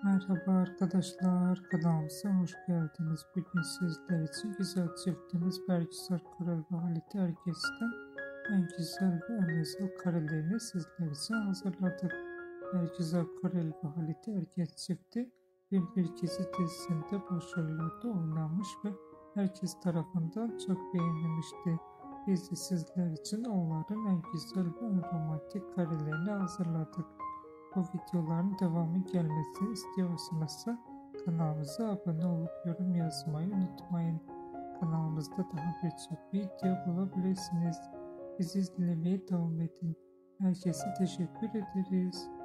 Merhaba arkadaşlar, kanalımıza hoş geldiniz. Bugün sizler için güzel çiftimiz Bergüzar Korel ve Halit Ergenç'ten en güzel ve en özel karelerini sizler için hazırladık. Bergüzar Korel ve Halit Ergenç çifti Bülbül Gezi dizisinde başrollerde oynamış ve herkes tarafından çok beğenilmişti. Biz de sizler için onların en güzel ve en romantik karelerini hazırladık. Bu videoların devamı gelmesini istiyorsanız kanalımıza abone olup yorum yazmayı unutmayın. Kanalımızda daha birçok video bulabilirsiniz. Bizi izlemeye devam edin. Herkese teşekkür ederiz.